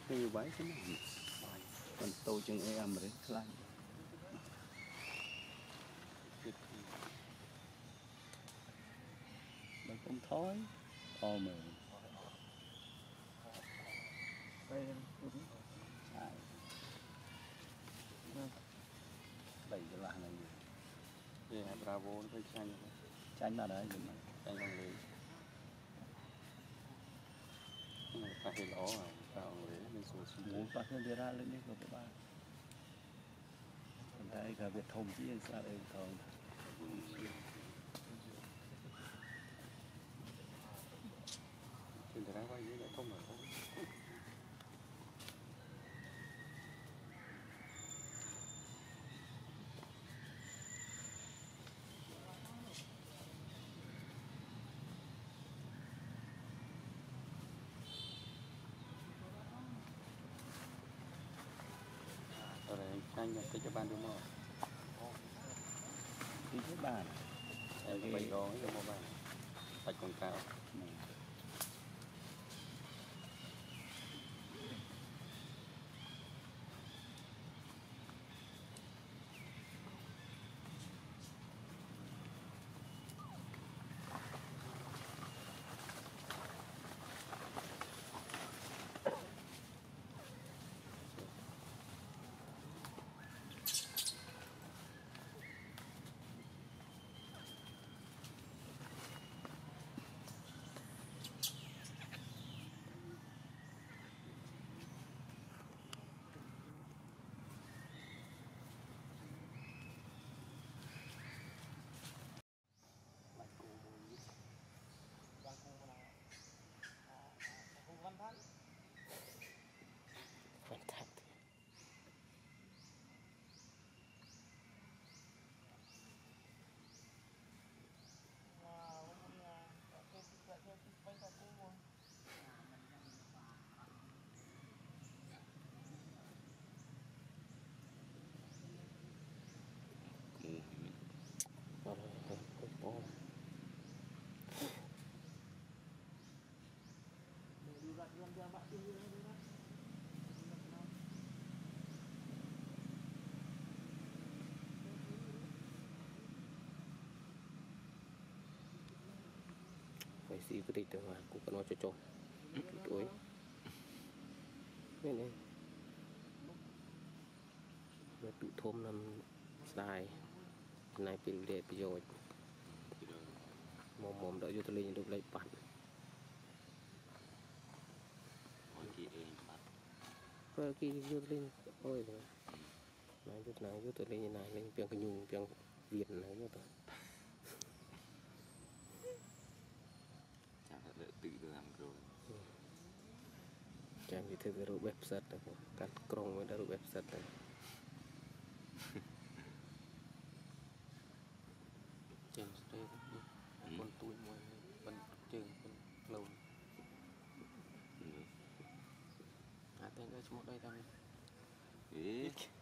như vậy chứ còn tôi chừng em mà đấy lại mình không thói mà đây đẩy cái lại này gì hãy bravo nó phải chanh vào đấy chanh vào lấy phải hiểu rõ rồi vào lấy mình số xin muốn phát hiện ra lên đi của các bạn đây cả Việt thông chỉ là đây thông trên cái vai dưới thông là không rồi anh nhập cái cho ban đúng không? Đi cái bàn cái bánh đó cái một bàn bạch quảng cáo phải xí cái địch được mà cũng cần nói cho tuổi này này nó tụ thôm nằm dài này pin để rồi mồm đợi vô tôi lên được lấy bạn rồi khi vô lên ôi rồi này chút nào vô tôi lên như này lên piang cái nhung piang việt này vô tôi chẳng phải tự làm rồi chẳng thì thứ cái website này cắt krong với đó website này trên đây con túi mua con trường con lâu tên đây một đây tao